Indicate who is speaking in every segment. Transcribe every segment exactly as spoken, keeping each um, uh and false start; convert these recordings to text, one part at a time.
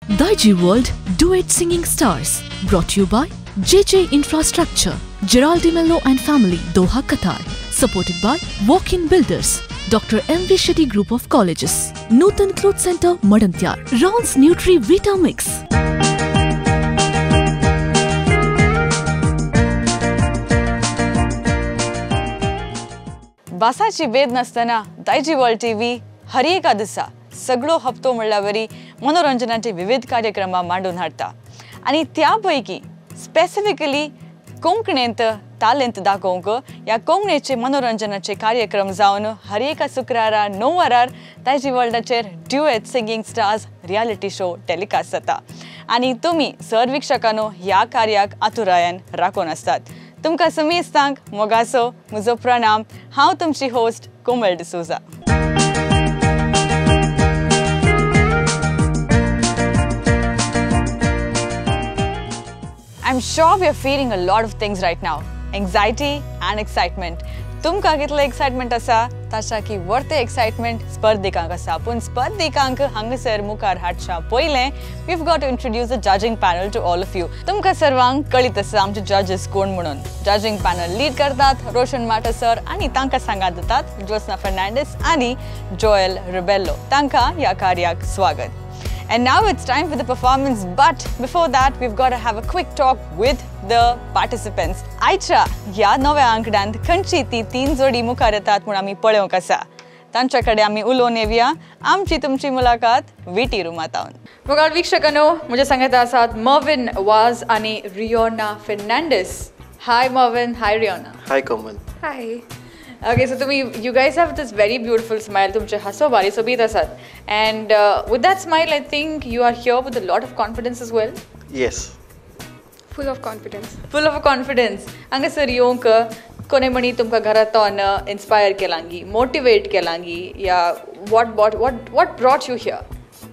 Speaker 1: Daiji World Duet Singing Stars, brought to you by J J Infrastructure, Gerald de Mello and Family, Doha, Qatar. Supported by Walk-in Builders, Doctor M V Shetty Group of Colleges, Nutan Cloth Center, Madantyar, Ron's Nutri Vita Mix.
Speaker 2: वासाची वेद नासतना दायजी world TV हर एका दिसा सगळो हप्तो म्हणल्यावरी मनोरंजनाचे विविध कार्यक्रम मांडून हाडता आणि त्यापैकी स्पेसिफिकली कोंकणींत टॅलेंट दाखोवंक या कोंकणीचे मनोरंजनाचे कार्यक्रम जावन हर एका शुक्रारा णव वरार दायजी वर्ल्डाचेर duet singing stars reality show telecast जाता आणि तुम्ही सर्वीक्षकांनो ह्या कार्याक आतुरायेन राखून आसतात. तुमकां समेस्तांक मोगासो म्हजो प्रणाम. हांव तुमची host Komal D'Souza. I'm sure we are feeling a lot of things right now. Anxiety and excitement. तुमकां कितलो एक्साइटमेंट आसा ताच्या की वर्ते एक्साइटमेंट स्पर्धिकांक आसा. पूण स्पर्धिकांक हांगासर मुखार हाडच्या पयलें we've got to introduce the judging panel to all of you. तुमकां सर्वांक कळीत आसा आमचे जजेस कोण म्हणून. जजिंग पॅनल लीड करतात रोशन माटे सर आणि तांकां सांगात दितात ज्योत्स्ना फर्नांडीस आणि जोएल रिबेल्लो. तांकां ह्या कार्याक स्वागत. And now it's time for the performance, but before that we've got to have a quick talk with the participants. आयच्या ह्या नव्या अंकड्यांत खंयची ती तीन जोडी मुखार येतात म्हूण आमी पळोवंक आसा. तांचे कडेन आमी उलोवन येवया आमची तुमची मुलाखत वेटी रुमांतावन. मोगाळ वीक्षकांनो, म्हजे सांगत आसात मर्विन वाज आणि Riyona Fernandes. Hi Mervin, hi Riyona.
Speaker 3: Hi Komal.
Speaker 2: Hi. Okay, so Tumi, you guys have this very beautiful smile. Tumche haso bari sobit asat. And uh, with that smile, I think you are here with a lot of confidence as well.
Speaker 3: Yes.
Speaker 4: Full of confidence.
Speaker 2: Full of confidence. Anga sir yonka kone mani tumka gharaton inspire kelangi, motivate kelangi. Yeah. What what what what brought you here?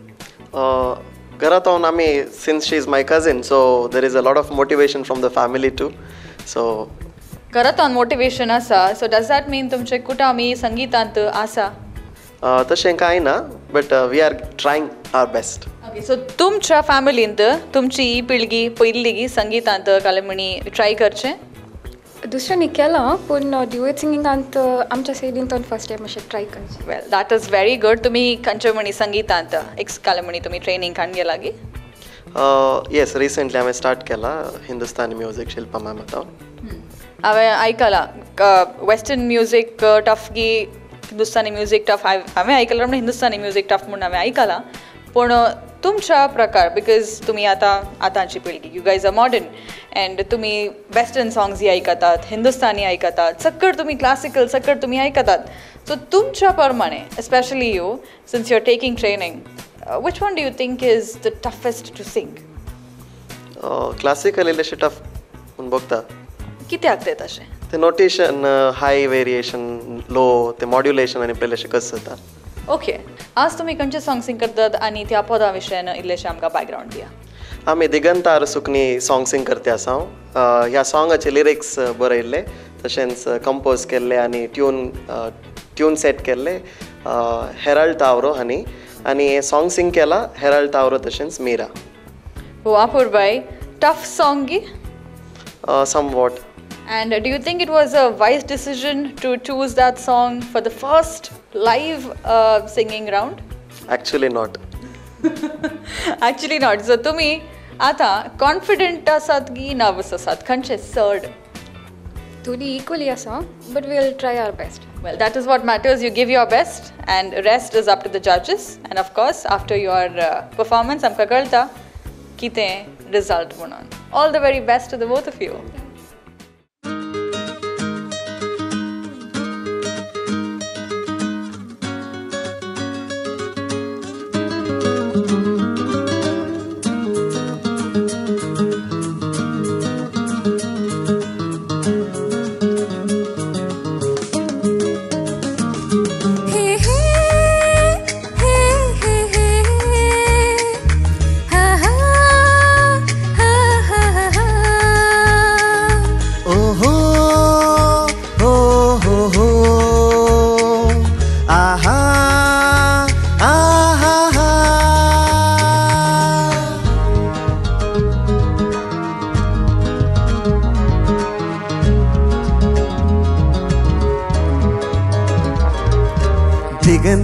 Speaker 3: Uh, gharaton ami since she is my cousin, so there is a lot of motivation from the family too. So.
Speaker 2: घरातून motivation आसा. So does that mean तुमचे कुटामी संगीतांत आसा?
Speaker 3: तशें कांय ना, but we are trying our best.
Speaker 2: Okay, so तुमच्या फॅमिलींत तुमची ही पिळगी पयली संगीतांत कालेमणी ट्राय करचें?
Speaker 4: दुसऱ्यांनी केलां पूण ड्युएट सिंगिंगांत आमच्या सायडीन फर्स्ट टायम अशें ट्राय करचें.
Speaker 2: Well, that is very good. तुमी खंयचे म्हणी संगीतांत एक कालेमणी तुमी ट्रेनिंग खाण गेला गी?
Speaker 3: येस, रिसेंटली हांवें स्टार्ट केला हिंदुस्तानी म्युजीक शिल्पा मॅमातावन.
Speaker 2: हांवें आयकलां वेस्टर्न म्युजीक टफ गी हिंदुस्तानी म्युजीक टफ. हांवें आयकलां म्हणजे हिंदुस्तानी म्युजीक टफ म्हणून हांवें आयकलां. पूण तुमच्या प्रकार बिकॉज तुमी आतां आतांची पिळगी, you guys are modern and तुमी वेस्टर्न सॉंग्स ही आयकतात, हिंदुस्तानी आयकतात, सकट तुमी क्लासिकल सकट तुमी आयकतात. सो तुमच्या प्रमाणे especially you since you are taking training, which one do you think is the toughest to sing?
Speaker 3: Classical इल्लेशें टफ म्हूण बघता.
Speaker 2: कित्याक तें तशें?
Speaker 3: ते नोटेशन, हाय वेरिएशन, लो, ते मॉड्युलेशन आनी पयलेशें कस जाता.
Speaker 2: ओके, आज तुमी खंयचे सॉंग सिंग करतात आनी त्या पदा विशयान इल्लेशें आमकां बॅकग्रावंड दिया.
Speaker 3: आमी दिगंतार सुकनी सॉंग सिंग करते आसा. ह्या सॉंगाचे लिरिक्स बरयल्ले, तशेंच कंपोज केल्ले आनी ट्यून ट्यून सेट केल्ले हेराल्ड तावरो हांणी, आनी हे सॉंग सिंग केला हेराल्ड तावरो तशेंच मीरा.
Speaker 2: हो अपूर्बाई, टफ सॉंग गी?
Speaker 3: Somewhat.
Speaker 2: And do you think it was a wise decision to choose that song for the first live uh, singing round?
Speaker 3: Actually not.
Speaker 2: Actually not. So तुम्ही आता confident आसात की nervous आसात? खंयचे चड?
Speaker 4: दोनी equally आसा, but we'll try our best.
Speaker 2: Well, that is what matters. You give your best and rest is up to the judges. And of course, after your uh, performance, आमकां कळटा कितें result म्हणून. All the very best to the both of you.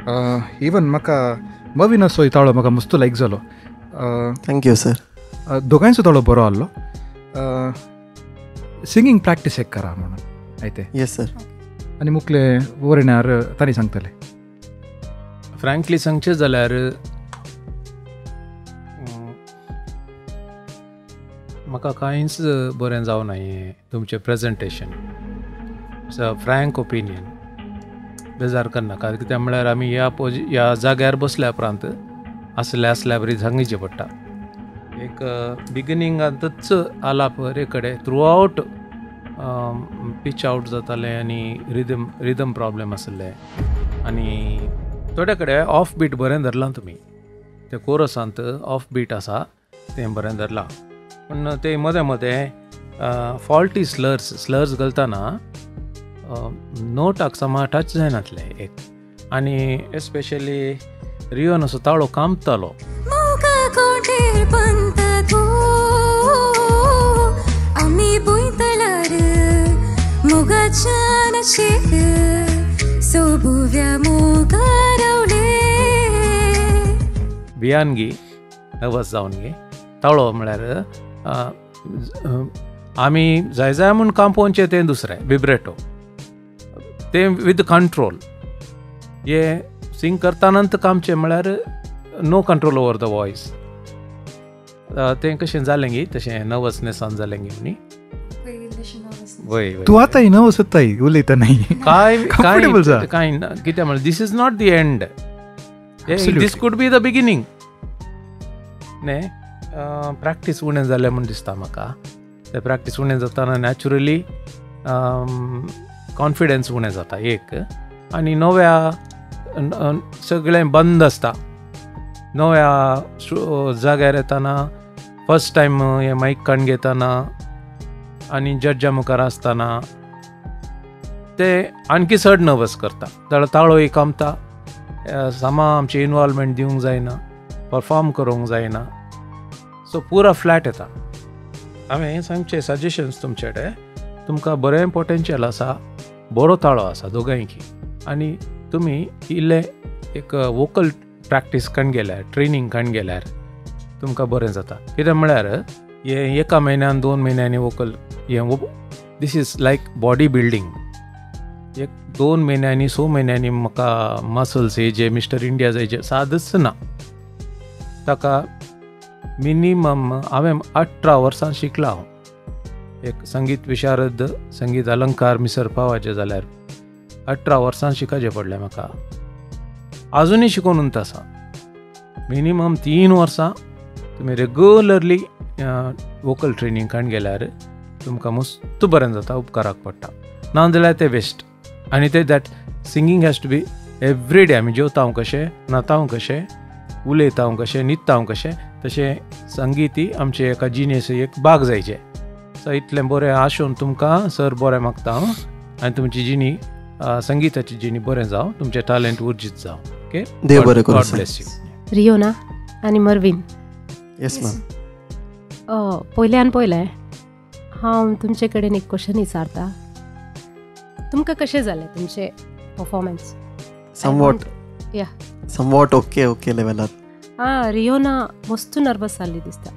Speaker 5: Even म्हाका मवीन असो ताळो म्हाका मस्त लायक जालो.
Speaker 3: Thank you sir.
Speaker 5: दोगांयचो ताळो बरो आहलो. सिंगींग प्रॅक्टीस एक करा म्हणून आयते.
Speaker 3: Yes sir.
Speaker 5: आनी मुखले वरण्यार ताणी सांगतले.
Speaker 6: फ्रँकली सांगचें जाल्यार म्हाका कांयच बरें जावना हें तुमचें presentation. It's a frank opinion. बेजार करनाका. कित्याक म्हळ्यार आमी ह्या पोजि ह्या जाग्यार बसल्या उपरांत आसल्या आसल्या बरी सांगचें पडटा. एक बिगिनिंगांतच आलाप बरे कडेन थ्रू आवट पिच आवट जातालें आनी रिदम रिदम प्रॉब्लेम आसले आनी थोडे कडेन ऑफ बीट बरें धरलां तुमी. ते कोरसांत ऑफ बीट आसा तें बरें धरलां. पूण ते मदें मदें फॉल्टी स्लर्स स्लर्स घालतना नोटाक समा टच जायनातले एक. आनी एस्पेशली रियोन असो ताळो कामतालो. भियानगी नर्वस जावन गे ताळो म्हळ्यार आमी जाय जाय म्हूण कांपोवचें तें दुसरें विब्रेटो तें विथ कंट्रोल. हे सिंग करतानांत कामचें म्हळ्यार no control over the voice. तें कशें जालें गी तशें नर्वसनेसान जालें गी न्ही. वय
Speaker 5: तूं आतांय नर्वस जाताय उलयता नाही
Speaker 6: कांय कांय ना. कित्याक म्हळ्यार this is not the end. This could be the beginning न्ही. प्रॅक्टीस उणें जालें म्हूण दिसता म्हाका. ते प्रॅक्टीस उणें जाताना नॅचुरली कॉन्फिडन्स उणें जाता एक. आनी नव्या सगळें बंद आसता. नव्या जाग्यार येताना फस्ट टायम हें मायक काण घेताना आनी जड्जा मुखार आसतना ते आणकी चड नर्वस करता. जाल्यार ताळो एक आमता सामा आमचें इनवॉल्वमेंट दिवंक जायना. परफॉर्म करूंक जायना. सो पुरा फ्लॅट येता. हांवें सांगचें सजेशन्स तुमचे कडेन. तुमकां बरें पोटेंशियल आसा. बरो ताळो आसा दोगांयकी. आनी तुमी इल्लें एक वोकल प्रॅक्टीस काण गेल्यार ट्रेनींग काण गेल्यार तुमकां बरें जाता. कित्याक म्हळ्यार हे एका म्हयन्यान दोन म्हयन्यांनी वोकल हें this is like body building. एक दोन म्हयन्यांनी स म्हयन्यांनी म्हाका मसल्स हेजे मिस्टर इंडिया जायचे सादच ना. ताका मिनिमम हांवें अठरा वर्सां शिकला हांव. एक संगीत विशारद संगीत अलंकार मिसर पावाचे जाल्यार अठरा वर्सां शिकचें पडलें म्हाका. आजुनूय शिकोवन उंत आसा. मिनिमम तीन वर्सां तुमी रेगुलरली वोकल ट्रेनींग काण गेल्यार तुमकां मस्त बरें जाता. उपकाराक पडटा. नाजाल्यार तें वेस्ट. आनी ते that singing has to be every day. आमी जेवता हांव कशें नाता हांव कशें उलयता हांव कशें न्हिदता हांव कशें तशें संगीत ही आमचे एका जिनेस एक भाग जायचे. सो इतलें बरें आशोवन तुमकां सर बरें मागता हांव. आनी तुमची जिणी संगीताची जिणी बरें जावं. तुमचें टॅलंट उर्जीत जावं. ओके.
Speaker 3: देव बरें करूं.
Speaker 6: God bless you.
Speaker 7: रियोना आनी मर्वीन.
Speaker 3: Yes ma'am.
Speaker 7: पयल्यान पयलें हांव तुमचे कडेन एक क्वेश्चन विचारता. तुमकां कशें जालें तुमचें परफॉर्मन्स?
Speaker 3: समवॉट
Speaker 7: या
Speaker 3: समवॉट ओके ओके लेवलार.
Speaker 7: हां रियोना मस्त नर्वस जाल्ली दिसता.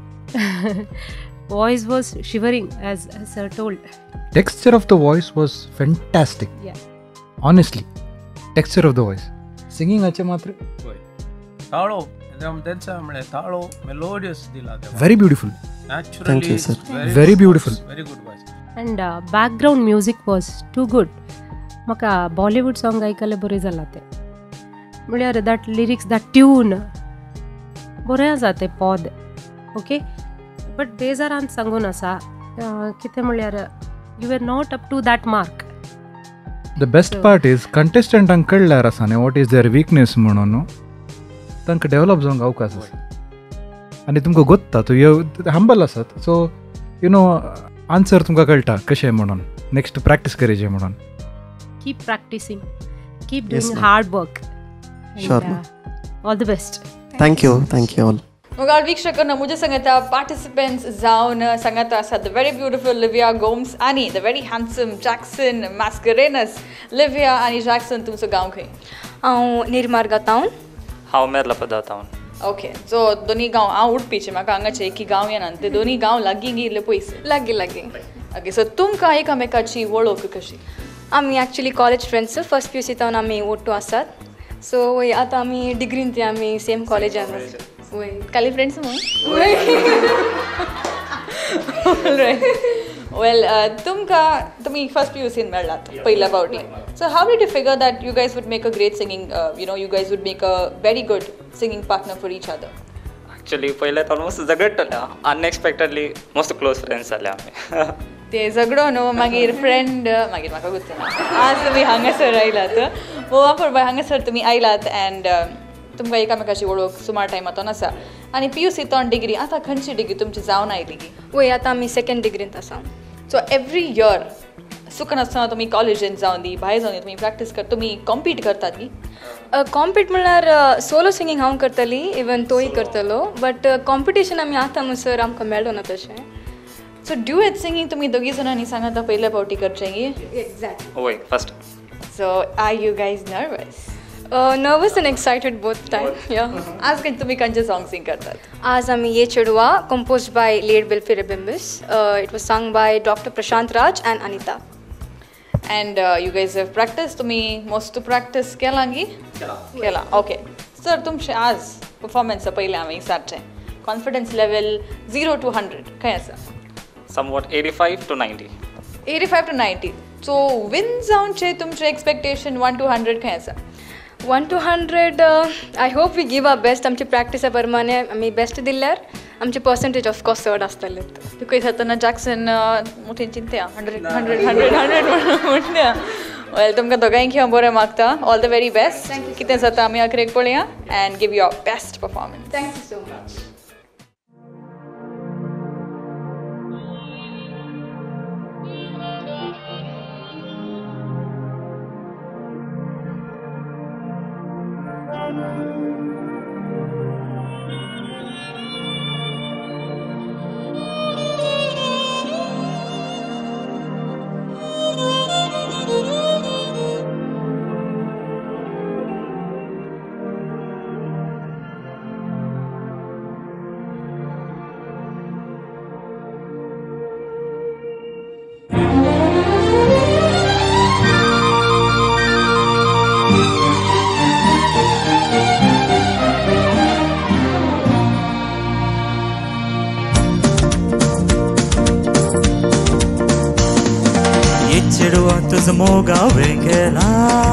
Speaker 7: Voice was shivering as sir told.
Speaker 5: Texture of the voice was fantastic. Honestly texture of the voice. सिंगिंगाचे मात्र
Speaker 6: ताळो तेंचा म्हळ्यार ताळो मेलोडियस दिला.
Speaker 5: Very beautiful.
Speaker 3: Thank you, sir.
Speaker 5: Very beautiful.
Speaker 6: Very good voice.
Speaker 7: And uh, background music was too good. म्हाका Bollywood song आयकले बरें जालां तें. म्हळ्यार दॅट लिरिक्स दॅट ट्यून बरें आसा तें पद. ओके. बट बेजारान सांगून आसा कितें म्हळ्यार you are not up to that mark.
Speaker 5: The best part is कंटेस्टंटांक कळल्यार आसा न्ही वॉट इज देअर विकनेस म्हणून तांकां डेवलप जावंक अवकाश आसा. आनी तुमकां गोत्ता तूं हंबल आसात. सो यू नो आन्सर तुमकां कळटा कशें म्हणून नेक्स्ट प्रॅक्टीस करचें म्हणून.
Speaker 7: Keep practicing. Keep doing hard work. All the best.
Speaker 3: Thank you. Thank you.
Speaker 2: मुगाळ वीक्षकांना मुझे संगता पार्टिसिपेंट्स जावन संगता आसा the very beautiful Livia Gomes आनी the very handsome Jackson Mascarenhas. Livia आनी जॅक्सन तुमचो गांव खंय?
Speaker 4: हांव निर्मार गांवांत.
Speaker 8: हांव मेर्ला पदार्थावन.
Speaker 2: ओके सो दोनी गांव हांव उडपीचे म्हाका हांगाचे एकी गांव येनात ते दोनी गांव लागीं गेले पयस
Speaker 4: लागीं लागीं.
Speaker 2: ओके सो तुमकां एकामेकाची वळख कशी?
Speaker 4: आमी actually college friends first P U C तावन आमी ओट्टू आसात. सो वय आतां आमी डिग्रीन ते आमी सेम कॉलेजान वय
Speaker 2: काली फ्रेंड्स म्हणून वेल तुमकां तुमी फर्स्ट पी यू सीन मेळ्ळात पयल्या फावटी. So how did you figure that you guys would make a great singing you know you guys would make a very good singing partner for each other?
Speaker 8: Actually पयलें almost झगडटले unexpectedly most close friends जाले आमी.
Speaker 2: ते झगडो न्हू मागीर friend मागीर म्हाका गुर्तना आज तुमी हांगासर आयलात गोवा पळय हांगासर तुमी आयलात एंड तुमकां एकामेकाची वळख सुमार टायमातून आसा आनी पी यू सी तोन डिग्री आतां खंयची डिग्री तुमची जावन आयली की?
Speaker 4: वय आतां आमी सेकंड डिग्रींत आसा.
Speaker 2: सो एवरी इयर सुकन आसतना तुमी कॉलेजींत जावन दी भायर जावन तुमी प्रॅक्टीस कर तुमी कॉम्पीट करतात की?
Speaker 4: कॉम्पीट म्हणल्यार सोलो सिंगींग हांव करतली इवन तोय करतलो बट कॉम्पिटिशन आमी आतां म्हणसर आमकां मेळ्ळो ना तशें. सो ड्युएट सिंगींग तुमी दोगी जाणांनी सांगात पयल्या फावटी करचें की? एक्झॅक्ट
Speaker 8: वय first.
Speaker 2: So are you guys nervous?
Speaker 4: Nervous and excited both time या.
Speaker 2: आज खंय तुमी खंयचे सॉंग सिंग करतात?
Speaker 4: आज आमी ये चेडवा कंपोज्ड बाय लेड बिल्फी Rebimbis. It was sung by doctor Prashant Raj and Anita.
Speaker 2: And you guys have practice तुमी मोस्ट प्रॅक्टीस केलां की? केलां. ओके सर तुमचें आज परफॉर्मन्सा पयलें हांवें विचारचें confidence level zero to hundred खंय आसा?
Speaker 8: Somewhat eighty five to ninety.
Speaker 2: Eighty five to ninety. So win जावनचे तुमचे एक्सपेक्टेशन वन टू हंड्रेड खंय आसा?
Speaker 4: One to hundred I hope we give our best. आमची प्रॅक्टिसा प्रमाणे आमी बेस्ट दिल्यार आमचे पर्संटेज ऑफकोर्स चड आसतले.
Speaker 2: तुका जातना जॅक्सन मोठे चिंत्या हंड्रेड हंड्रेड हंड्रेड हंड्रेड म्हणल्या. वेल तुमकां दोगांयक हांव बरें मागता. All the very best. कितें जाता आमी अकरेक पळया and give your best performance.
Speaker 4: Thank you so much.
Speaker 9: मोगा वेंगेला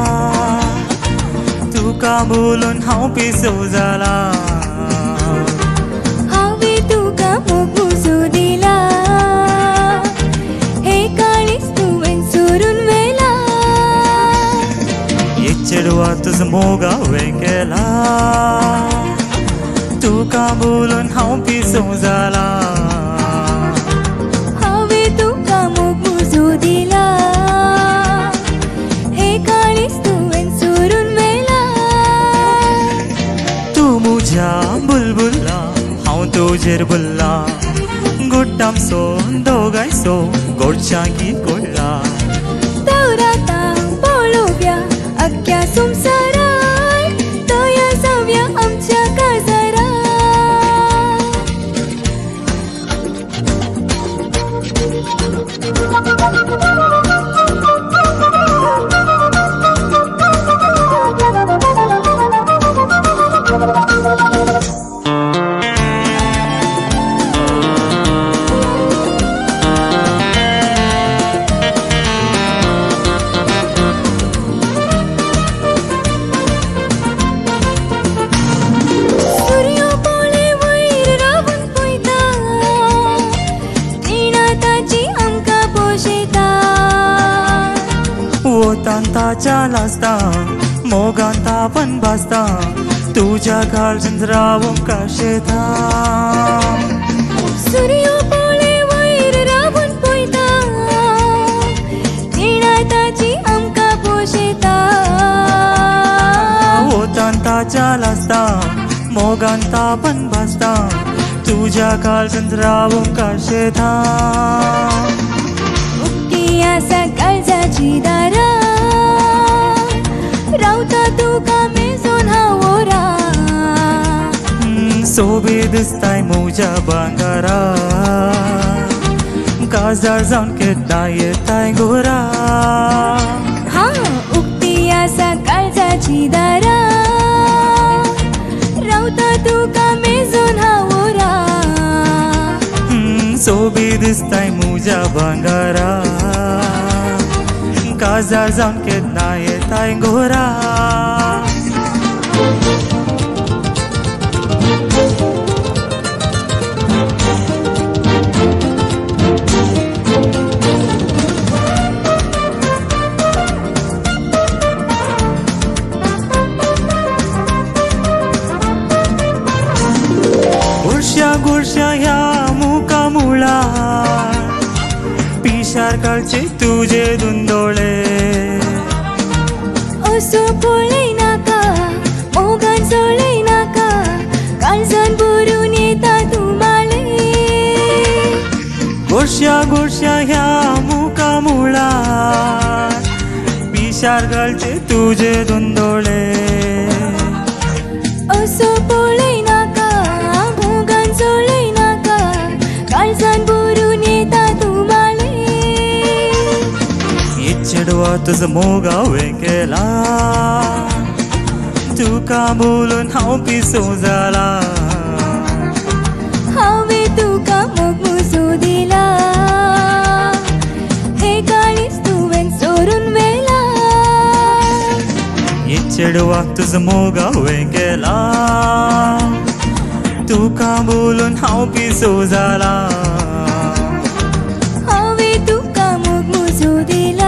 Speaker 9: तुका बोलून हांव पिसो जाला
Speaker 10: हांवें तुका मोगुजो दिला हे काळीज तुवें सोडून वेला
Speaker 9: ये चेडवा तुजो मोगा वेंगेला तुका बोलून हांव पिसो जाला
Speaker 10: हांवें तुका मोगुजो दिला
Speaker 9: बुलबुला हांव तुजेर बुल्ला गोट्टाम सो दोगाय सो गोडशांकी कोडला
Speaker 10: दौराता पळोवया अख्ख्या संवसाराय तया जावया आमच्या काळजारा
Speaker 9: ताच्या लासता मोगांता पण भासता तुझ्या काळजांत रावूंक काशेता
Speaker 10: सूर्यो पोळे वयर रावून पळयता जिणा ताची आमकां पोशेता
Speaker 9: वोतान ताच्या लासता मोगांता पण भासता तुझ्या काळजांत रावूंक काशेता
Speaker 10: उक्ती आसा काळजाची दारां रावता तुका
Speaker 9: सोबी दिसताय म्हज्या भांगारा काजार जावन केन्ना येताय गोरा
Speaker 10: हा उक्ती आसा काळजाची दारा रावता तुका मेजून हावोरा
Speaker 9: सोबी दिसताय म्हज्या भांगारा काजार जावन केन्ना येताय गोरा गुरश्या गुरश्या ह्या मुका मुळा पिशार काळचे तुझे दुंदोळे
Speaker 10: असो पळय नाका मोगान चळय नाका काळजान भरून येता तूं माळे
Speaker 9: गुरश्या गुरश्या ह्या मुका मुळा पिशार काळचे तुझे दुंदोळे
Speaker 10: असो पळय नाका मोगान चळय नाका काळजान भरून येता तूं माळे
Speaker 9: चेडवा तुझ मोग हांवें केला तुका बोलून हांव पिसो जाला
Speaker 10: हांवें तुका मोग मुजो दिला हे काळीज तुवें चोरून व्हेला
Speaker 9: हे चेडवा तुझ मोग हांवें केला तुका बोलून हांव पिसो जाला
Speaker 10: हांवें तुका मोग मुजो दिला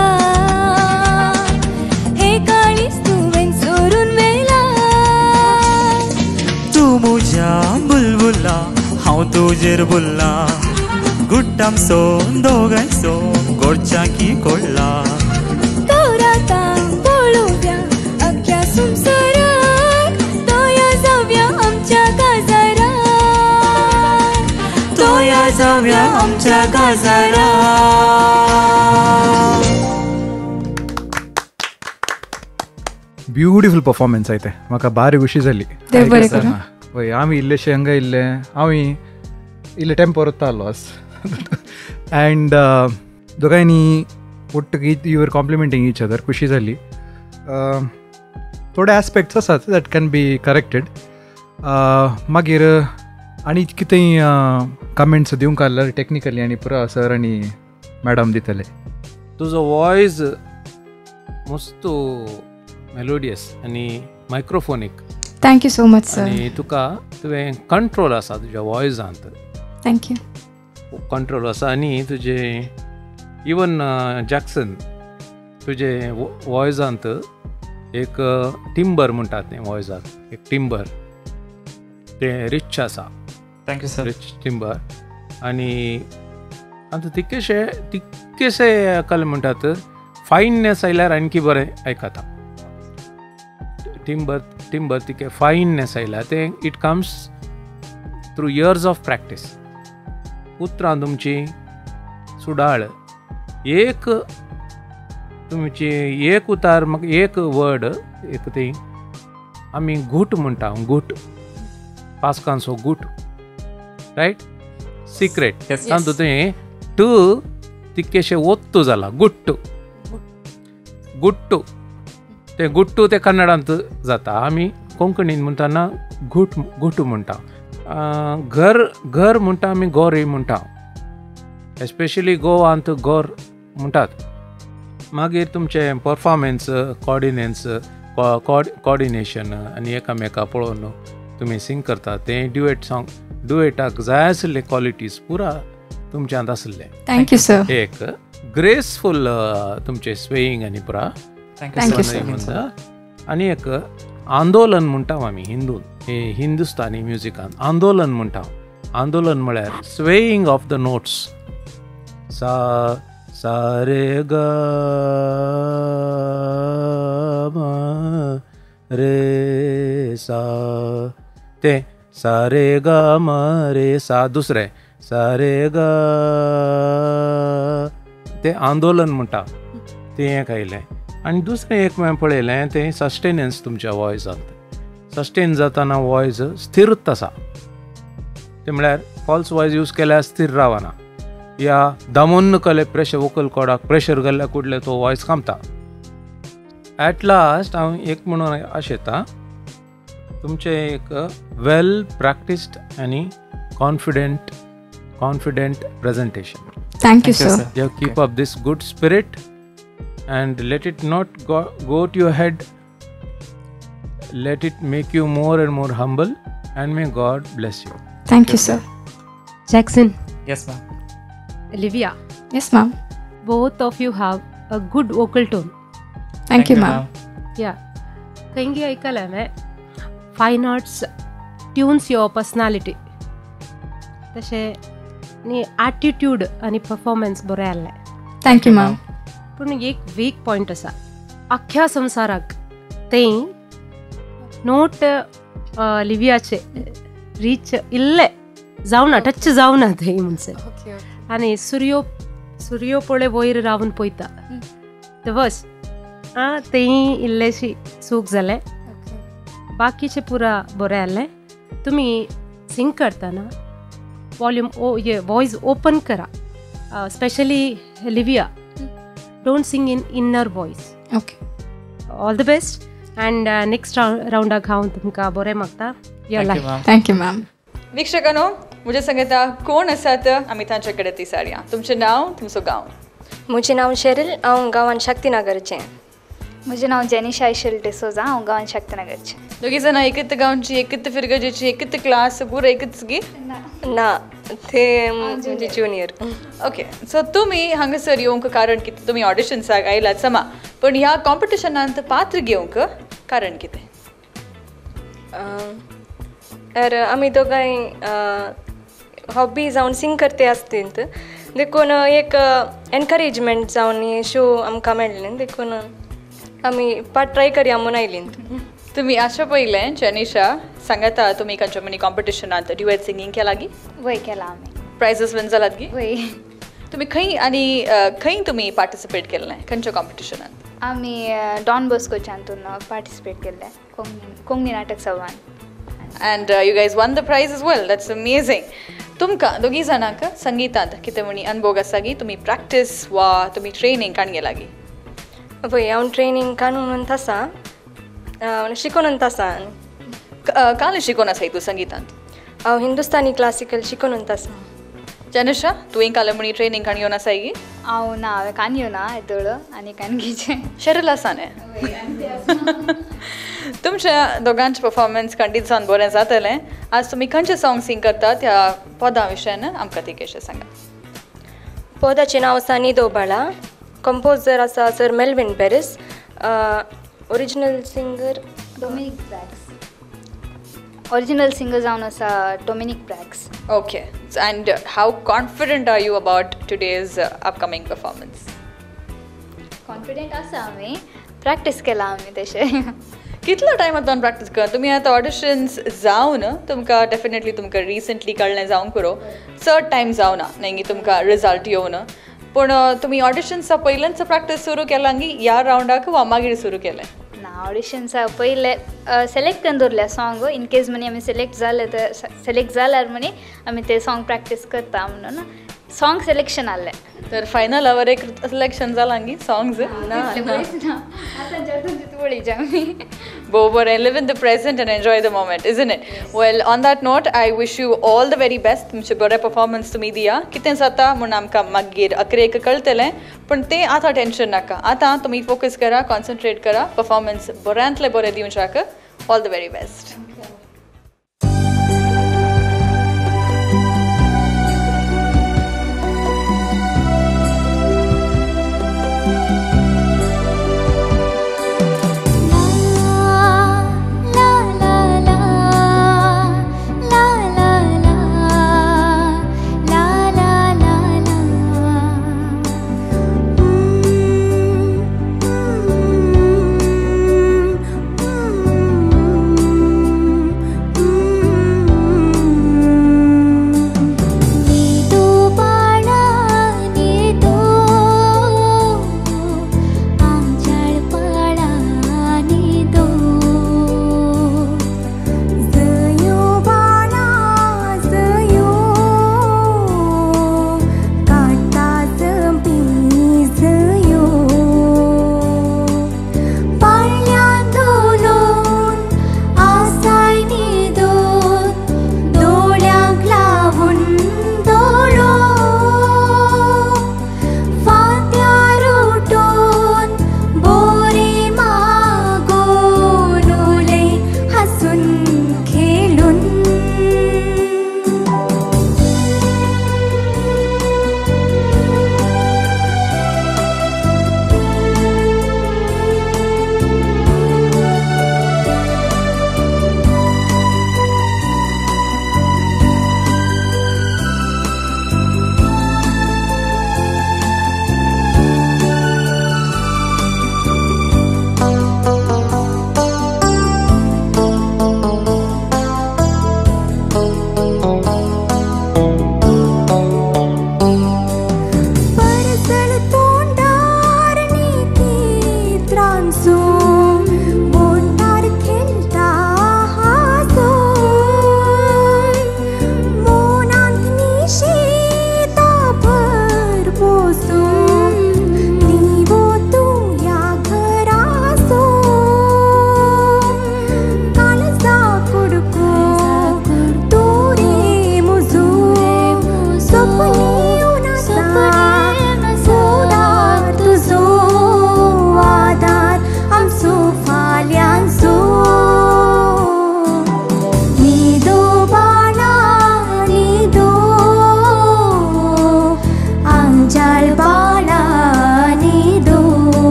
Speaker 9: बुलबुला हांव तुजेर बुल्ला गुट्टाम सो दोगांय सो गोडच्या की कोडला
Speaker 10: तो राता पळोवया अख्ख्या संवसाराक तोया जावया आमच्या काजाराक
Speaker 9: तोया जावया आमच्या काजाराक
Speaker 5: ब्युटिफूल परफॉर्मन्स आयते म्हाका बारी खुशी जाली
Speaker 4: देव बरें करूं
Speaker 5: हय आमी इल्लेशे हांगा इल्ले हांव इल्ले टेंपो रावतालो अँड दोगांयनी ಒಟ್ಟಿಗೆ you are complementing each other ಖುಷಿ जाली थोडे एस्पेक्ट्स आसात दॅट कॅन बी करेक्टेड मागीर आनी कितेंय कमेंट्स दिवंक आसल्यार टेक्निकली आनी पुरा सर आनी मॅडम दितले
Speaker 6: तुजो वॉयस मस्त मेलोडियस आनी microphonic
Speaker 4: thank you so much sir
Speaker 6: आनी तुका तुवें कंट्रोल आसा तुज्या वॉयसांत
Speaker 4: थँक्यू
Speaker 6: कंट्रोल आसा आनी तुजे इवन जॅक्सन तुजे वॉयसांत एक टिंबर म्हणटात न्ही वॉयसाक एक टिंबर ते रिच आसा
Speaker 8: थँक्यू सर
Speaker 6: रिच टिंबर आनी आतां तितकेशे तितकेशे कले म्हणटात फायननेस आयल्यार आणकी बरें आयकता टिंबर टिंबर तिके फायननेस आयल्यार ते it comes through years of practice उतरां तुमची सुडाळ एक तुमची एक उतार म्हाका एक वर्ड एक ती आमी घूट म्हणटा घूट पास्कांचो घूट रायट सिक्रेट तातूंत तुवें ट तितकेशें ओत्तू जाला गुट्टू गुट्टू ते गुट्टू ते कन्नडांत जाता आमी कोंकणीन म्हणटाना घूट घूट म्हणटा घर घर म्हणटा आमी गोरी म्हणटा एस्पेशली गोवांत गोर म्हणटात मागीर तुमचे परफॉर्मन्स कॉर्डिनेन्स कॉर्डिनेशन आनी एकामेका पळोवन तुमी सिंग करता तें ड्युएट सॉंग ड्युएटाक जाय आसले क्वॉलिटीज पुरा तुमच्यांत आसले
Speaker 4: थँक्यू सर
Speaker 6: एक ग्रेसफूल तुमचे स्वेईंग आनी पुरा
Speaker 4: थँक्यू सर
Speaker 6: आनी एक आंदोलन म्हणटा आमी हिंदून हे हिंदुस्तानी म्युजिकान आंदोलन म्हणटा आंदोलन म्हळ्यार स्वेईंग ऑफ द नोट्स सा सा रे ग म रे सा ते सा रे ग म रे सा दुसरे सा रे ग ते आंदोलन म्हणटा तें एक आयलें आनी दुसरें एक हांवें पळयलें तें सस्टेनन्स तुमच्या वॉयसांत सस्टेन जाताना वॉयस स्थिरत आसा ते म्हळ्यार फॉल्स वॉयस यूज केल्यार स्थिर रावना या दमोन्न कले प्रेशर वोकल कॉर्डाक प्रेशर घाल्ल्या कुडले तो वॉयस कामता. ॲट लास्ट हांव एक म्हणून आशेता तुमचे एक वेल प्रॅक्टिस्ड आनी confident confident presentation.
Speaker 4: Thank you sir.
Speaker 6: You keep up this good spirit and let it not go, go to your head. Let it make you more and more humble and may God bless you.
Speaker 4: Thank you, sir.
Speaker 7: Jackson.
Speaker 9: Yes, ma'am.
Speaker 7: Olivia.
Speaker 4: Yes, ma'am.
Speaker 7: Both of you have a good vocal tone.
Speaker 4: Thank you, ma'am.
Speaker 7: Yeah. कहीं ऐकलं मैं fine arts tunes your personality तशें नी attitude आनी performance बरें आसलें.
Speaker 4: Thank you ma'am.
Speaker 7: पूण एक वीक पॉयंट आसा आख्या संवसाराक तें नोट लिवियाचे रीच इल्ले जावना टच जावना थंय म्हणसर आनी सूर्यो सूर्यो पळय वयर रावन पळयता दवस आं तें इल्लेशी चूक जालें. बाकीचे पुरा बरें आसलें. तुमी सिंग करतना वॉल्यूम ओ ये वॉयस ओपन करा. Especially Livia don't sing in inner voice.
Speaker 4: Okay.
Speaker 7: All the best and next राउंडाक हांव तुमकां बरें मागता.
Speaker 4: Thank you ma'am.
Speaker 2: वीक्षकांनो म्हजे सांगता कोण आसात आमी तांचे कडेन तिसारया. तुमचें नांव तुमचो गांव.
Speaker 11: म्हजें नांव शेरील. हांव गांवान शक्तीनगरचें.
Speaker 12: म्हजें नांव जेनिशा इशेल डिसोजा. हांव गांवान शक्तीनगरचें.
Speaker 2: दोगी जाणां एकच गांवची एकच फिरगजेची एकच क्लास पुरो एकच गी
Speaker 11: ना ते म्हणजे ज्युनियर.
Speaker 2: ओके. सो तुमी हांगासर येवंक कारण कितें? तुमी ऑडिशन्साक आयलात समा पण ह्या कॉम्पिटिशनांत पात्र घेवंक कारण कितें?
Speaker 11: तर आमी दोगांय हॉबी जावन सिंग करते आसतात देखून एक एनकरेजमेंट जावन शो आमकां मेळ्ळें देखून आमी पार्ट ट्राय करया म्हणून आयलीं.
Speaker 2: तुम्ही अशा पयलें जेनिशा सांगाता तुमी खंयच्या मनी कॉम्पिटिशनांत ड्युएट सिंगींग केला गी?
Speaker 12: वय केला आमी.
Speaker 2: प्रायजीस विन जालात गी?
Speaker 12: वय.
Speaker 2: तुमी खंय आनी खंय तुमी पार्टिसिपेट केल्लें खंयच्या कॉम्पिटिशनांत?
Speaker 12: आमी डॉन बॉस्कोच्यातून पार्टिसिपेट केल्लें कोंकणी कोंकणी नाटक सभान.
Speaker 2: And you guys won the prize as well. That's amazing. तुमकां दोगी जाणांक संगीतांत कितें म्हणी अनुभव आसा गी? तुमी प्रॅक्टीस वा तुमी ट्रेनींग काण गेला गी?
Speaker 11: वय हांव ट्रेनींग काणून आसा शिकोवन आसा.
Speaker 2: काल शिकोवन आसाय तूं संगीतांत?
Speaker 11: हांव हिंदुस्तानी क्लासिकल शिकोवन आसा.
Speaker 2: जेनिशा तुवें काल म्हणी ट्रेनींग काण येवन आसाय गी?
Speaker 12: हांव ना हांवें कान येवना येतळ आनी कान घेचे.
Speaker 2: शरील आसा न्ही? तुमच्या दोगांचें परफॉर्मन्स खंडीत जावन बरें जातलें. आज तुमी खंयचें सॉंग सिंग करतात ह्या पदां विशयान आमकां तिकेशें सांगा.
Speaker 11: पदाचें नांव आसा निदो बाळा. कंपोजर आसा sir Melvin Peres. Original singer
Speaker 12: Dominic Brax. Original singer जावन आसा Dominic Brax.
Speaker 2: Okay. And how confident are you about today's upcoming performance?
Speaker 12: Confident आसा आमी. प्रॅक्टीस केला आमी तशें.
Speaker 2: कितलो टायम आतां प्रॅक्टीस कर? तुमी आतां ऑडिशन्स जावन तुमकां डेफिनेटली तुमकां रिसंटली कळ्ळें जावंक पुरो चड टायम जावना न्ही तुमकां रिजल्ट येवन. पूण तुमी ऑडिशन्सा पयलेंच प्रॅक्टीस सुरू केलां गी ह्या रावंडाक वा मागीर सुरू केलें?
Speaker 12: ना ऑडिशन्सा पयले सिलेक्ट करून दवरले सॉंग. इन केस म्हणी आमी सिलेक्ट जाले तर सिलेक्ट जाल्यार म्हणी आमी ते सॉंग प्रॅक्टीस करता म्हणून सॉंग सिलेक्शन आसलें.
Speaker 2: तर फायनल आवर एक सिलेक्शन जालां गी songs? Bo bore, live in the present and enjoy the moment, isn't it? Well, on that note, I wish you all the very best. तुमचे बरे परफॉर्मन्स तुम्ही दिया. कितें जाता म्हूण आमकां मागीर अकरेक कळटलें. पण तें आतां टेन्शन नाका. आतां तुमी फोकस करा, कॉन्सन्ट्रेट करा. परफॉर्मन्स बऱ्यांतले बरें दिवच्याक. All the very best.
Speaker 10: Mm-hmm.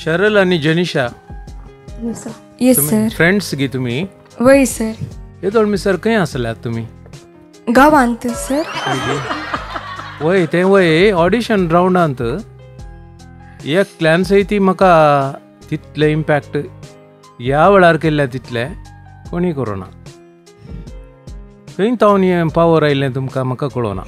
Speaker 6: Sheryl आणि जनिशा
Speaker 11: येस सर.
Speaker 6: फ्रेंड्स गी तुम्ही?
Speaker 11: वय सर.
Speaker 6: येतोळ मी सर खंय आसल्यात तुमी?
Speaker 11: गांवांत सर.
Speaker 6: वय ते वय ऑडिशन रावंडांत एकल्यान सयती म्हाका तितले इम्पॅक्ट ह्या वेळार केल्ले तितले कोणी करोना. खंय तावन हें पावर आयिल्लें तुमकां म्हाका कळोना.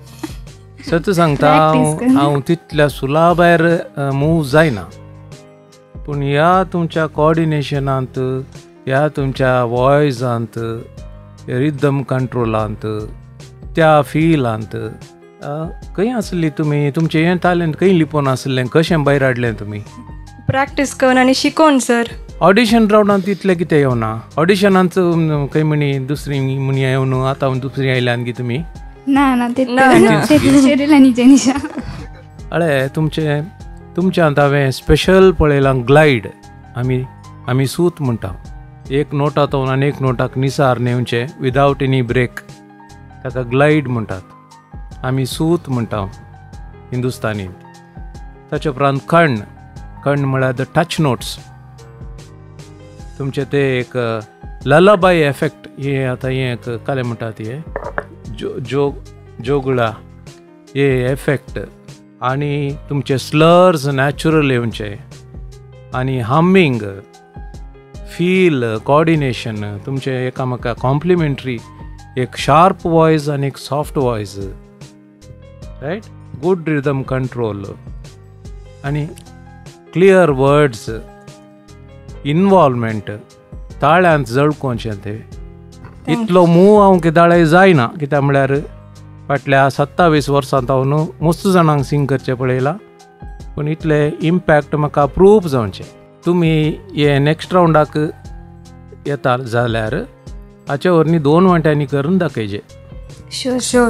Speaker 6: सत सांगता हांव हांव तितल्या सुला भायर मूव जायना, पूण ह्या तुमच्या कॉर्डिनेशनांत, ह्या तुमच्या वॉयसांत, रिदम कंट्रोलांत, त्या फिलांत खंय आसली तुमी? तुमचें हें टॅलंट खंय लिपोवन आसलें? कशें भायर हाडलें तुमी?
Speaker 11: प्रॅक्टीस करून आनी शिकोवन सर.
Speaker 6: ऑडिशन रावंडांत तितलें कितें येवना? ऑडिशनांत खंय म्हणी दुसरी म्हणी येवन आतां दुसरी आयल्यान गी तुमी?
Speaker 13: ना ना ते शरील आनी जनिशा.
Speaker 6: अळे तुमचे तुमच्यांत हांवें स्पेशल पळयलां ग्लायड. आमी आमी सूत म्हणटा, एक नोटांतून आनी एक नोटाक निसार नेवचे विदावट एनी ब्रेक, ताका ग्लायड म्हणटात. आमी सूत म्हणटा हिंदुस्तानींत. ताचे उपरांत खण. खण म्हळ्यार द टच नोट्स. तुमचे ते एक ललाबाई एफेक्ट, हे आतां हे काले म्हणटात हे जो जो जोगळा हे एफेक्ट, आनी तुमचे स्लर्स नॅचरल येवचे, आनी हमिंग, फील, कॉर्डिनेशन तुमचे एकामेका कॉम्प्लिमेंटरी, एक शार्प वॉयस आनी एक soft voice, right. Good rhythm control आनी क्लियर वर्ड्स, इनवॉल्वमेंट, ताळ्यांत जळकोवचें ते. इतलो मूव हांव केदाळे जायना, कित्याक म्हळ्यार फाटल्या सत्तावीस वर्सांत हांव न्हू मस्त जाणांक सिंग करचें पळयलां, पूण इतले इम्पॅक्ट म्हाका प्रूव जावचें. तुमी हे नॅक्स्ट रावंडाक येता जाल्यार हाचे वरनी दोन वांट्यांनी करून दाखयचे.
Speaker 11: Sure sure.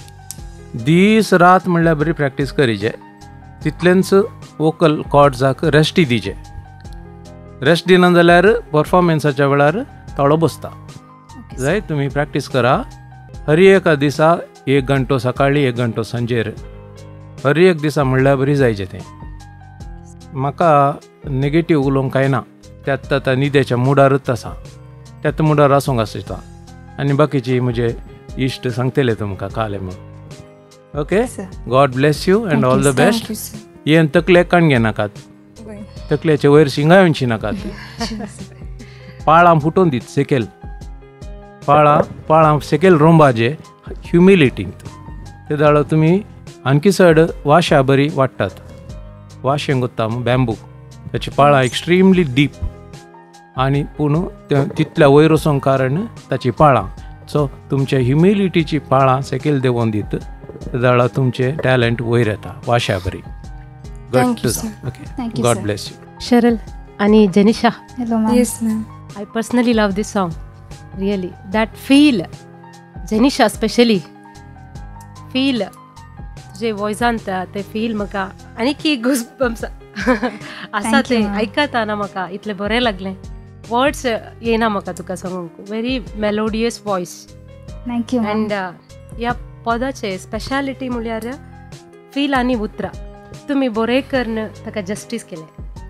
Speaker 6: दीस रात म्हणल्यार बरी प्रॅक्टीस करीचे. तितलेंच वोकल कॉर्ड्साक रेस्टी दिचे. रेस्ट दिना जाल्यार परफॉर्मन्साच्या वेळार ताळो बसता. जाय तुमी प्रॅक्टीस करा. हर एका दिसा एक घंटो सकाळी, एक घंटो सांजेर, हर एक दिसा म्हणल्यार बरी जायचें तें. म्हाका नेगेटीव उलोवंक कांय ना, त्यात आतां न्हिदेच्या मुडारच आसा, त्यात मुडार आसूंक आसता. आनी बाकीची म्हजे इश्ट सांगतले तुमकां काले म्हूण. Okay, God bless you and all the best. हें तकलेक काण घेनाकात, तकल्याचे वयर शिंगां विंची नाकात. पाळां फुटोवन दीत सेकेल, पाळां पाळां सेकेल रोंबाजे ह्युमिलिटींत. ते दाळो तुमी आणकी चड वाश्या बरी वाडटात. वाशें कोत्ता बॅम्बू, ताची पाळां एक्स्ट्रीमली डीप, आनी पूण तितल्या वयर वचोंक कारण ताची पाळां. सो तुमच्या ह्युमिलिटीची पाळां सेकेल देंवोन दीत, ते दाळा तुमचे टॅलंट वयर येता वाश्या बरी.
Speaker 11: Thank you, sir.
Speaker 6: Okay.
Speaker 13: Thank you,
Speaker 6: God
Speaker 13: sir.
Speaker 6: bless you.
Speaker 7: Cheryl and Janisha.
Speaker 13: Hello, ma'am.
Speaker 11: Yes, ma'am.
Speaker 7: I personally love this song. Really. That feel. Janisha especially. Feel. तुझे वॉयसांत ते feel म्हाका आनी की गुजबम्स आसा ते आयकताना म्हाका इतलें बरें लागलें. वर्ड्स येना म्हाका तुका सांगूंक. Very melodious voice.
Speaker 13: Thank you.
Speaker 7: And ह्या पदाचे स्पेशालिटी म्हळ्यार फील आनी उतरां तुमी बरें करून ताका जस्टीस केलें.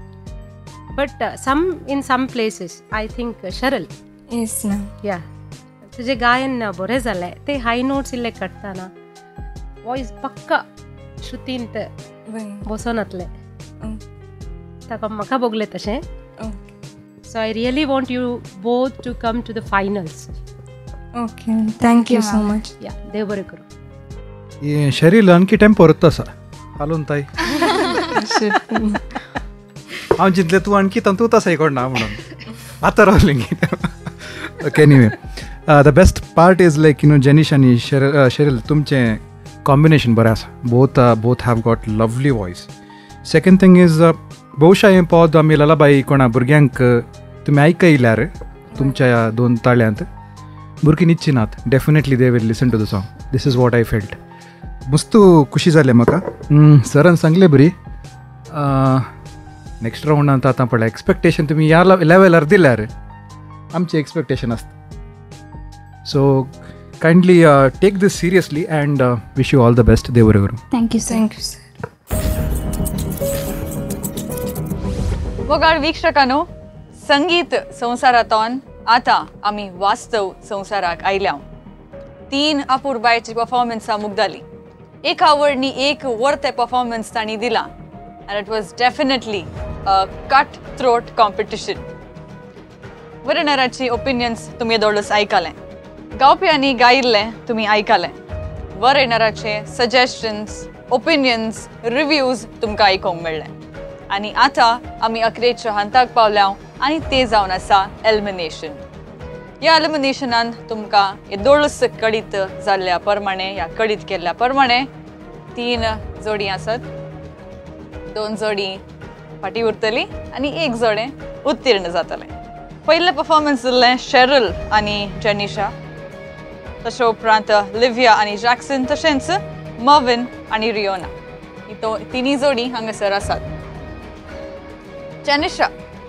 Speaker 7: But some in some places I think Sheryl.
Speaker 11: Yes ma'am.
Speaker 7: या तुजें गायन बरें जालें. ते हाय नोट्स इल्ले काडटाना वॉयस पक्का श्रुतींत बसोन येतलें. ताका म्हाका भोगलें तशें. So I really want you both to come to the finals.
Speaker 11: Okay, thank you so much.
Speaker 7: या देव बरें करूं.
Speaker 5: हे शरीर आणखी टेम्पो परत आसा हालून ताई. हांव चिंतलें तूं आणखी तंतूत आसा कोणा म्हणून आतां रावलें. Okay, anyway the best part is like you know Janisha आनी शरील तुमचें कॉम्बिनेशन बरें आसा. Both both have got lovely voice. Second thing is भोवशा हें पद आमी ललाबाई कोणा भुरग्यांक तुमी आयकयल्यार तुमच्या ह्या दोन ताळ्यांत भुरगीं न्हिदची नात. Definitely they will listen to the song. This is what I felt. मस्त खुशी जालें म्हाका. सरान सांगलें बरी नेक्स्ट रावंडांत आतां पळय एक्सपेक्टेशन तुमी ह्या लेवलार दिल्यार आमची एक्सपेक्टेशन आसता. So kindly take this seriously and wish you all the best. देव बरें करूं.
Speaker 13: Thank you sir.
Speaker 11: Thank you sir.
Speaker 2: वगार वीक्षकांनो, संगीत संवसारांतल्यान आतां आमी वास्तव संवसाराक आयल्या. तीन अपूर्बायची परफॉर्मन्सां मुगदाली. एक आवडनी एक वर्थ परफॉर्मन्स तांणी दिला. And it was definitely a cutthroat competition. वरनराची ओपिनियन्स तुम्ही दोळस आयकलें. गावप्यांनी गायिल्लें तुम्ही आयकलें. वरनराचे सजेशन्स, ओपिनियन्स, रिव्ह्यूज तुमकां आयकोंक मेळ्ळे. आनी आतां आमी अकरेच्या हंताक पावल्या आनी ते जावन आसा एलिमिनेशन. ह्या एलिमिनेशनान तुमकां हे दोळस कडीत जाल्ल्या प्रमाणे ह्या कडीत केल्ल्या प्रमाणे तीन जोडी आसात. दोन जोडी फाटी उरतली आनी एक जोडें उत्तीर्ण जातलें. पयलें परफॉर्मन्स दिल्लें शेरल आनी जेनिशा. तशे उपरांत लिव्या आनी जॅक्सन तशेंच मर्विन आनी रियोना. ही तो तिनी जोडी हांगासर आसात. जेनिशा,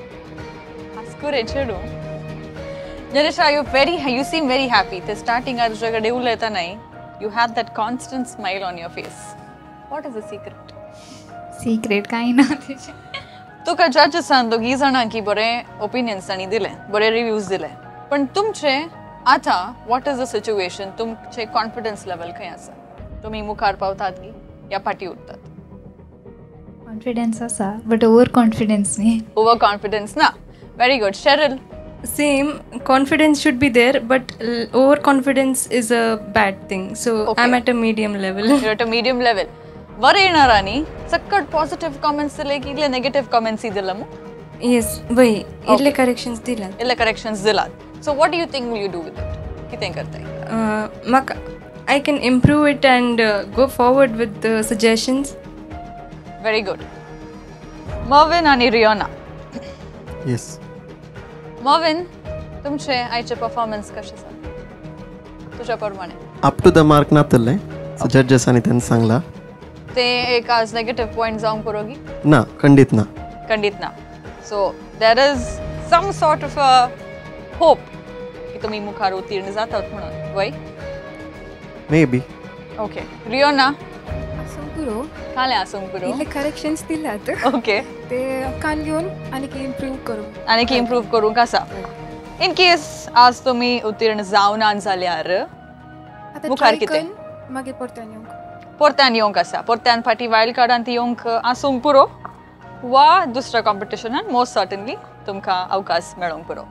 Speaker 2: आस्कुरे चेडू. Janisha, you very you seem very happy. ते स्टार्टिंगार तुजे कडेन उलयतानाय you had that constant smile on your face. What is the secret?
Speaker 13: Secret कांय ना.
Speaker 2: तुका जजेसान दोगी जाणांकी बरें ओपिनियन्स तांणी दिले, बरे रिव्ह्यूज दिले. पण तुमचे आतां वॉट इज द सिच्युएशन? तुमचे कॉन्फिडन्स लेवल खंय आसा? तुमी मुखार पावतात की या फाटी उरतात?
Speaker 13: कॉन्फिडन्स आसा बट ओवर कॉन्फिडन्स न्ही.
Speaker 2: ओवर कॉन्फिडन्स ना. Very good. Sheryl?
Speaker 11: Same, confidence should be there, but l- overconfidence is a bad thing. So
Speaker 2: Okay.
Speaker 11: I'm at a medium level.
Speaker 2: You're at a medium level. वर येणारांनी चक्कट positive comments दिले की इल्ले negative comments दिले मग?
Speaker 11: Yes, वय इल्ले corrections दिलात.
Speaker 2: इल्ले करेक्शन्स दिलात. So what do you think will you do with it? कितें करताय?
Speaker 11: म्हाका I can improve it and uh, go forward with the suggestions.
Speaker 2: Very good. Mervin आणि रियोना.
Speaker 3: येस.
Speaker 2: मर्विन, तुमचे आयचे परफॉर्मन्स कशे जाले तुझ्या प्रमाणे?
Speaker 3: अप टू द मार्क नातले. जजेसांनी त्यांनी सांगला.
Speaker 2: ते एक आज नेगेटिव्ह पॉइंट जावंक पुरोगी?
Speaker 3: ना, खंडित ना.
Speaker 2: खंडित ना. So there is some sort of a hope की तुम्ही मुखार उत्तीर्ण जातात म्हणून. वय?
Speaker 3: Maybe.
Speaker 2: ओके. रियोना?
Speaker 14: पुरो
Speaker 2: काले आसूंक पुरो.
Speaker 14: इल्ले करेक्शन्स दिल्यात.
Speaker 2: ओके.
Speaker 14: ते कान घेवन आनीक इम्प्रूव करूं.
Speaker 2: आनीक इम्प्रूव करूंक आसा. इन केस आज तुमी उत्तीर्ण जावना जाल्यार मुखार कितें?
Speaker 14: मागीर परत्यान येवंक.
Speaker 2: परत्यान येवंक आसा. परत्यान फाटी वायल्ड कार्डान ती येवंक आसूंक पुरो वा दुसऱ्या कॉम्पिटिशनान मोस्ट सर्टनली तुमकां अवकाश मेळोंक पुरो.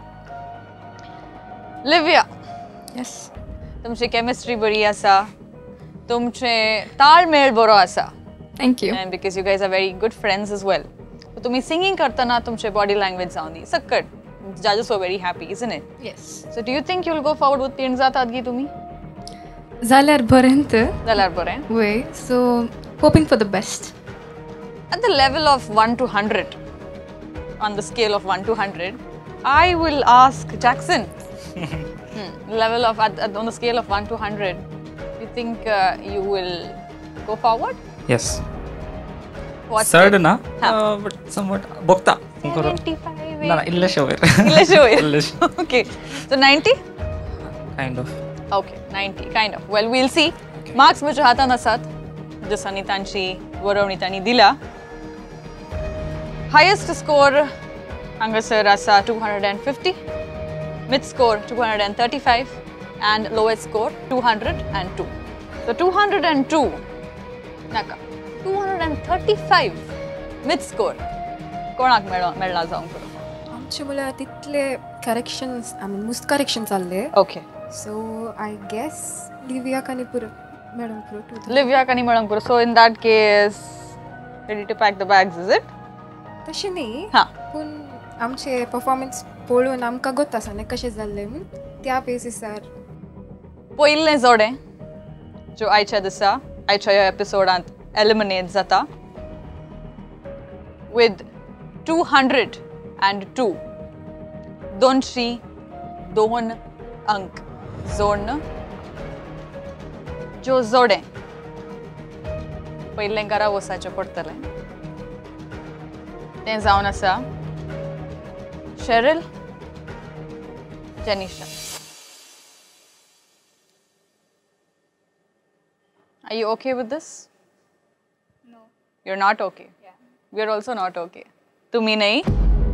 Speaker 2: लिव्या?
Speaker 4: येस.
Speaker 2: तुमची केमिस्ट्री बरी आसा. तुमचे ताळमेळ बरो आसा.
Speaker 4: Thank you.
Speaker 2: And because you guys are very good friends as well. तुम्ही सिंगिंग करतना तुमचे बॉडी लँग्वेज जावन दी सक्कट. जजेस were very happy isn't it?
Speaker 4: Yes.
Speaker 2: So do you think you will go forward उत्तीर्ण जातात गी तुमी?
Speaker 4: जाल्यार बरेंत.
Speaker 2: जाल्यार बरें.
Speaker 4: वय. So hoping for the best.
Speaker 2: At the level of one to hundred, on the scale of one to hundred, I will ask Jackson. hmm. Level of at, at, on the scale of one to hundred, you think uh, you will go forward?
Speaker 8: Yes.
Speaker 2: What's
Speaker 8: Third
Speaker 2: it?
Speaker 8: na,
Speaker 2: Huh.
Speaker 8: uh, but somewhat bokta.
Speaker 2: seventy-five.
Speaker 8: Na na, illa shower.
Speaker 2: Illa shower.
Speaker 8: Illa shower.
Speaker 2: Okay. So ninety?
Speaker 8: Kind of.
Speaker 2: Okay, ninety, kind of. Well, we'll see. Marks म्हज्या हातान आसात. जसांनी तांची वरवणी तांणी दिला. Highest score हांगासर आसा two hundred fifty, mid score two hundred thirty-five and lowest score two hundred two. So two hundred two नाका two hundred thirty-five mid score कोणाक मेळो मेळना जावंक पुरो?
Speaker 14: आमचे म्हळ्यार तितले करेक्शन्स आय मीन मुस्त करेक्शन जाल्ले.
Speaker 2: ओके.
Speaker 14: सो आय गेस लिव्याक आनी पुरो मेळोंक पुरो.
Speaker 2: लिव्याक आनी मेळोंक पुरो. So in that case ready to pack the bags is it?
Speaker 14: तशें न्ही.
Speaker 2: हां.
Speaker 14: पूण आमचे परफॉर्मन्स पळोवन आमकां गोत आसा न्ही कशें जाल्लें म्हूण त्या बेसिसार.
Speaker 2: पयलें जोडें जो आयच्या दिसा आयच्या ह्या एपिसोडांत एलिमिनेट जाता with two hundred and two दोनशी दोन अंक जोडन जो जोडें पयलें घरा वसाचें पडटलें तें जावन आसा Sheryl, Jenisha. Are you okay with this?
Speaker 12: No.
Speaker 2: You're not okay? Yeah. We're also not okay. तुम्ही नाही?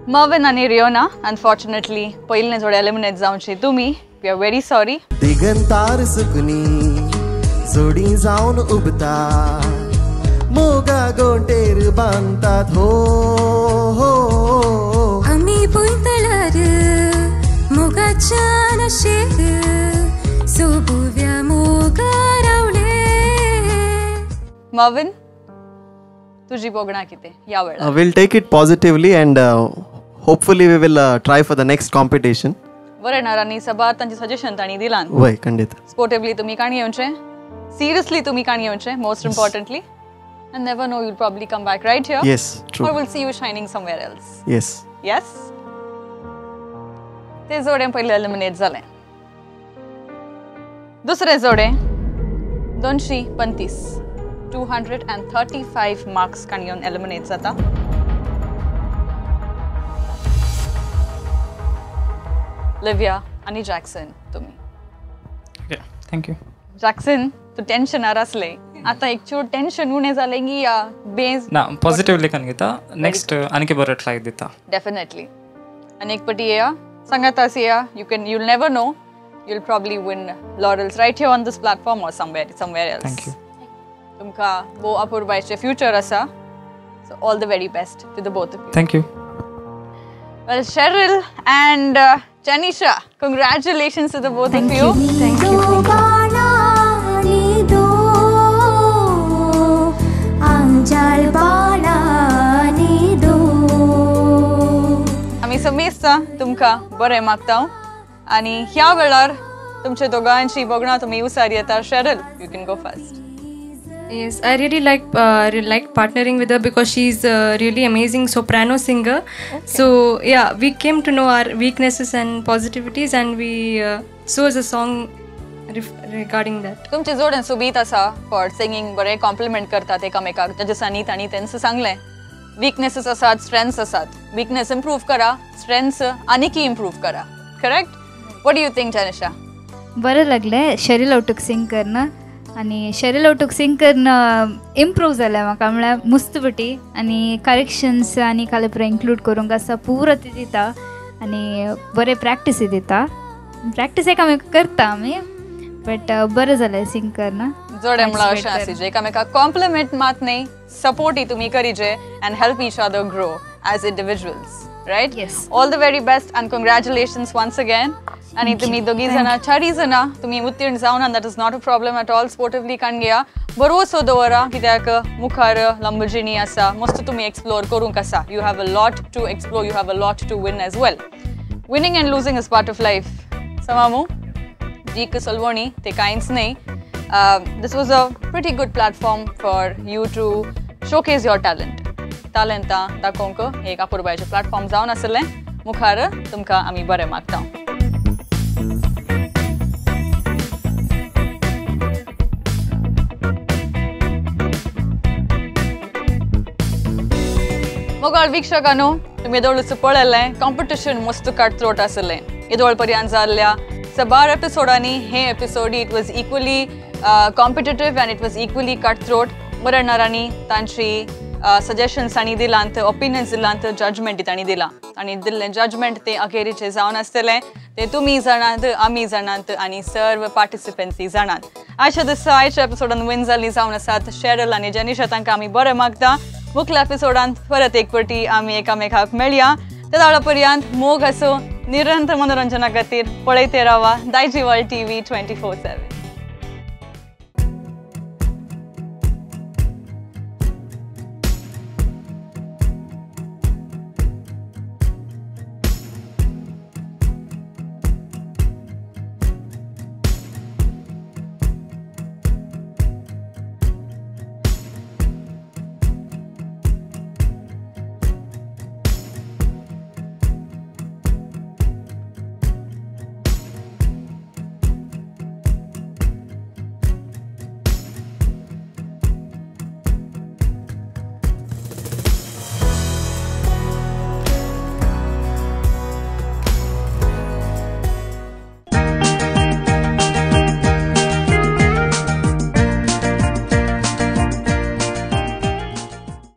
Speaker 2: Marvin आणि रियोना अनफॉर्च्युनेटली पहिले जोडे एलिमिनेट जावचे तुम्ही. We are very sorry.
Speaker 3: दिगंतार सुकनी जोडी जाऊन उबता मोगा गोंटेर बांधतात हो हो
Speaker 10: आम्ही पुंतळार मोगाच्या नशेर सोबुव्या मोगा रावले.
Speaker 2: Marvin, तुझी बोगणा किती या वेळा?
Speaker 3: Uh, we'll take it positively and uh, hopefully we will uh, try for the next competition.
Speaker 2: बरं नारांनी सबात तांचे सजेशन ताणी दिलान.
Speaker 3: वय खंडित.
Speaker 2: स्पोर्टिवली तुम्ही काणी येवचे, सिरियसली तुम्ही काणी येवचे, most importantly. And never know, you'll probably come back right here.
Speaker 3: Yes, true.
Speaker 2: Or we'll see you shining somewhere else.
Speaker 3: Yes.
Speaker 2: Yes? ते जोडे पहिले एलिमिनेट झाले. दुसरे जोडे दोनशे पंचवीस two hundred and thirty five marks काणी येऊन एलिमिनेट जाता. लिव्या आणि जॅक्सन तुम्ही.
Speaker 8: Okay thank you.
Speaker 2: जॅक्सन तू टेन्शनार असले आता एक चूर टेन्शन उणे झाले की या बेस
Speaker 8: ना पॉझिटिव्हली कान घेता नेक्स्ट आणखी बरं ट्राय दिता.
Speaker 2: डेफिनेटली. आणि एक पटी या सांगात असे या you can you'll never know, you'll probably win laurels right here on this platform or somewhere somewhere else.
Speaker 8: Thank you.
Speaker 2: तुमका बो अपूर्वाचे फ्युचर असा. So all the very best to the both of you.
Speaker 8: Thank you.
Speaker 2: Well, Cheryl and uh, Janisha, congratulations to the both of you.
Speaker 10: Thank you.
Speaker 2: आम्ही समेस्ता तुमका बरे मागता आणि ह्या वेळार तुमच्या दोघांची बोगणा तुम्ही उसार येता. Sheryl, you can go first.
Speaker 11: Yes, I really like uh, really like partnering with her because she's a really amazing soprano singer. Okay. So yeah, we came to know our weaknesses and positivities, and we uh, chose a song regarding that.
Speaker 2: तुमचे जोडन सुबीत असा for singing बरे complement करतात एकामेकाक. जजसांनी तांणी त्यांचं सांगलें weaknesses असतात, स्ट्रेंथ्स असतात. वीकनेस इम्प्रूव्ह करा, स्ट्रेंथ्स आणखी इम्प्रूव्ह करा. Correct? What do you think Janisha?
Speaker 13: बरं लागलें शेरिल औटूक सिंग करणं आणि शेरिल औटूक सिंग करणं इम्प्रूव्ह जालें म्हाका. म्हळ्यार मुस्तबटी आनी करेक्शन्स आनी कालेपरा इन्क्लूड करूंक आसा पुरो ती दिता आनी बरें प्रॅक्टीस दिता. प्रॅक्टीस एकामेका करता आमी बट बरें जालें सिंग करणं.
Speaker 2: जोडे म्हळ्यार अशें आसिजे एकामेकाक कॉम्प्लिमेंट मात न्ही सपोर्टूय तुमी करिजे and help each other grow as individuals. Right?
Speaker 13: Yes.
Speaker 2: All the very best and congratulations once again. आणि तुम्ही दोघी जाणां चारी जाणां तुम्ही उत्तीर्ण जावन that is not a problem at all. Sportively काण घेया, बरोसो दवरा कित्याक मुखार लंबोर्गिनी आसा, मस्त तुम्ही एक्सप्लोर करूंक आसा. You have a lot to explore, you have a lot to win as well. Winning and losing is part of life. समामू जीक सलवणी ते कांयच न्ही. This was a pretty good platform for you to showcase your talent. टॅलंटा दाखोवंक एक अपूर्वाचें platform जावन आसलें. मुखार तुमकां आमी बरें मागता. मोगाळ वीक्षकांनो, तुम्ही येदोळचं पळयलें कॉम्पिटिशन मस्त कटथ्रोट आसलें. येदोळ पर्यंत जाल्ल्या सबार एपिसोडांनी हे episode it was equally competitive and it was equally cutthroat. बरें नारांनी तांची सजेशन्स तांणी दिलांत, ओपिनियन्स दिलांत, जजमेंट तांणी दिलां आनी दिल्लें जजमेंट तें अखेरीचें जावन आसतलें तें तुमी जाणात, आमी जाणात आनी सर्व पार्टिसिपंट्सी जाणात. आयच्या दिसा आयच्या एपिसोडान विन जाल्लीं जावन आसात शेरल आनी जनिशा. तांकां आमी बरें मागता. मुखेल एपिसोडांत परत एक फावटी आमी एकामेकाक मेळया. ते दाळा पर्यंत मोग असो निरंतर मनोरंजना खातीर पळयते रावा Daiji world TV twenty four सेवन.